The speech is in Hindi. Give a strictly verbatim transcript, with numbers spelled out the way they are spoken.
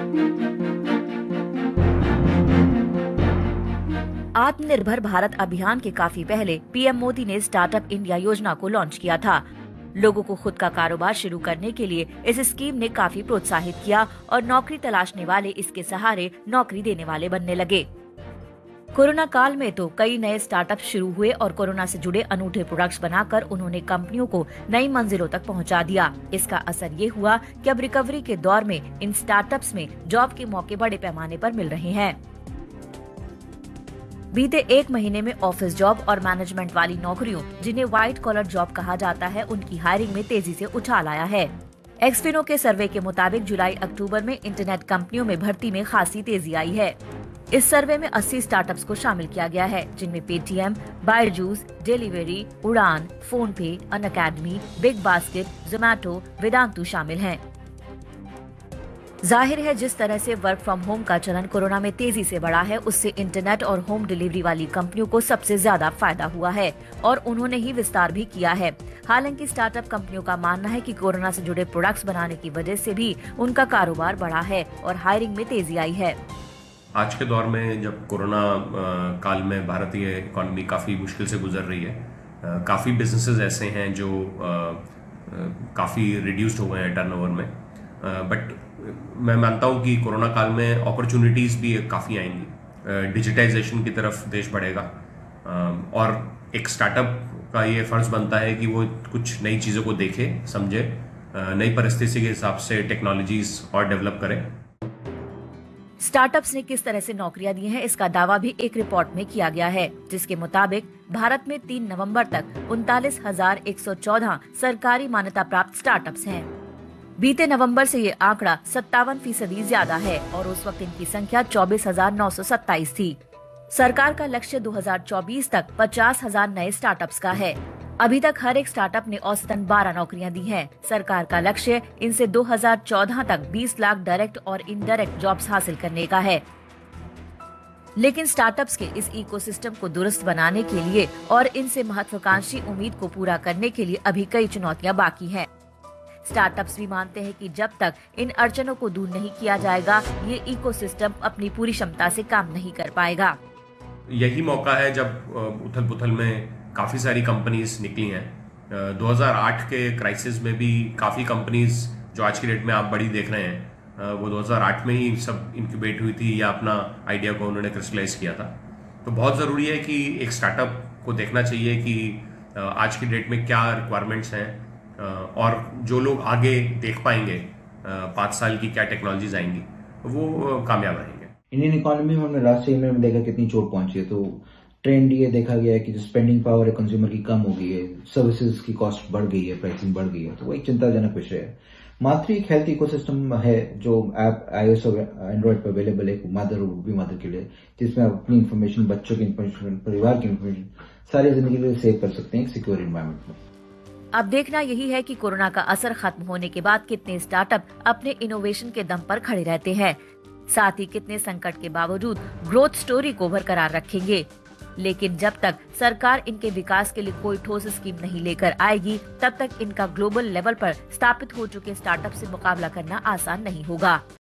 आत्मनिर्भर भारत अभियान के काफी पहले पीएम मोदी ने स्टार्टअप इंडिया योजना को लॉन्च किया था। लोगों को खुद का कारोबार शुरू करने के लिए इस स्कीम ने काफी प्रोत्साहित किया और नौकरी तलाशने वाले इसके सहारे नौकरी देने वाले बनने लगे। कोरोना काल में तो कई नए स्टार्टअप शुरू हुए और कोरोना से जुड़े अनूठे प्रोडक्ट्स बनाकर उन्होंने कंपनियों को नई मंजिलों तक पहुंचा दिया। इसका असर ये हुआ कि अब रिकवरी के दौर में इन स्टार्टअप्स में जॉब के मौके बड़े पैमाने पर मिल रहे हैं। बीते एक महीने में ऑफिस जॉब और मैनेजमेंट वाली नौकरियों, जिन्हें व्हाइट कॉलर जॉब कहा जाता है, उनकी हायरिंग में तेजी से उछाल आया है। एक्सफिनो के सर्वे के मुताबिक जुलाई अक्टूबर में इंटरनेट कंपनियों में भर्ती में खासी तेजी आई है। इस सर्वे में अस्सी स्टार्टअप्स को शामिल किया गया है, जिनमें Paytm, Byju's, Delhivery, Udaan, PhonePe, Unacademy, BigBasket, Zomato, Vedantu शामिल हैं। जाहिर है, जिस तरह से वर्क फ्रॉम होम का चलन कोरोना में तेजी से बढ़ा है, उससे इंटरनेट और होम डिलीवरी वाली कंपनियों को सबसे ज्यादा फायदा हुआ है और उन्होंने ही विस्तार भी किया है। हालांकि स्टार्टअप कंपनियों का मानना है कि कोरोना से जुड़े प्रोडक्ट्स बनाने की वजह से भी उनका कारोबार बढ़ा है और हायरिंग में तेजी आई है। आज के दौर में जब कोरोना काल में भारतीय इकोनॉमी काफ़ी मुश्किल से गुजर रही है, काफ़ी बिजनेसेस ऐसे हैं जो काफ़ी रिड्यूस्ड हो गए हैं टर्नओवर में, बट मैं मानता हूँ कि कोरोना काल में अपॉर्चुनिटीज़ भी काफ़ी आएंगी। डिजिटाइजेशन की तरफ देश बढ़ेगा और एक स्टार्टअप का ये फ़र्ज़ बनता है कि वो कुछ नई चीज़ों को देखे, समझे, नई परिस्थिति के हिसाब से टेक्नोलॉजीज़ और डेवलप करें। स्टार्टअप्स ने किस तरह से नौकरियां दी हैं, इसका दावा भी एक रिपोर्ट में किया गया है, जिसके मुताबिक भारत में तीन नवंबर तक उनतालीस हजार एक सौ चौदह सरकारी मान्यता प्राप्त स्टार्टअप्स हैं। बीते नवंबर से ये आंकड़ा सत्तावन फीसदी ज्यादा है और उस वक्त इनकी संख्या चौबीस हजार नौ सौ सत्ताईस थी। सरकार का लक्ष्य दो हजार चौबीस तक पचास हजार नए स्टार्टअप्स का है। अभी तक हर एक स्टार्टअप ने औसतन बारह नौकरियां दी हैं। सरकार का लक्ष्य इनसे दो हजार चौदह तक बीस लाख डायरेक्ट और इनडायरेक्ट जॉब्स हासिल करने का है। लेकिन स्टार्टअप्स के इस इकोसिस्टम को दुरुस्त बनाने के लिए और इनसे महत्वाकांक्षी उम्मीद को पूरा करने के लिए अभी कई चुनौतियां बाकी हैं। स्टार्टअप्स भी मानते हैं कि जब तक इन अड़चनों को दूर नहीं किया जाएगा, ये इकोसिस्टम अपनी पूरी क्षमता से काम नहीं कर पाएगा। यही मौका है जब उथल पुथल में काफ़ी सारी कंपनीज निकली हैं। दो हज़ार आठ के क्राइसिस में भी काफ़ी कंपनीज जो आज की डेट में आप बड़ी देख रहे हैं, वो दो हज़ार आठ में ही सब इंक्यूबेट हुई थी या अपना आइडिया को उन्होंने क्रिस्टलाइज किया था। तो बहुत ज़रूरी है कि एक स्टार्टअप को देखना चाहिए कि आज की डेट में क्या रिक्वायरमेंट्स हैं और जो लोग आगे देख पाएंगे पाँच साल की क्या टेक्नोलॉजीज आएंगी, वो कामयाब रहेंगे। इंडियन इकोनॉमी में हमने लास्ट ईयर में देखा कितनी चोट पहुंची है। तो ट्रेंड ये देखा गया है कि जो स्पेंडिंग पावर है कंज्यूमर की कम हो गई है, सर्विसेज की कॉस्ट बढ़ गई है, प्राइसिंग बढ़ गई है, तो वो एक चिंताजनक विषय है। मात्र एक हेल्थ इकोसिस्टम है जो ऐप आईओएस और एंड्रॉइड पर अवेलेबल है, मदर और भी मदर के लिए, जिसमें आप अपनी इन्फॉर्मेशन, बच्चों की इन्फॉर्मेशन, परिवार की इन्फॉर्मेशन सारी जिंदगी के लिए सेव कर सकते हैं एक सिक्योर एनवायरनमेंट में। अब देखना यही है कि कोरोना का असर खत्म होने के बाद कितने स्टार्टअप अपने इनोवेशन के दम पर खड़े रहते हैं, साथ ही कितने संकट के बावजूद ग्रोथ स्टोरी को बरकरार रखेंगे। लेकिन जब तक सरकार इनके विकास के लिए कोई ठोस स्कीम नहीं लेकर आएगी, तब तक इनका ग्लोबल लेवल पर स्थापित हो चुके स्टार्टअप से मुकाबला करना आसान नहीं होगा।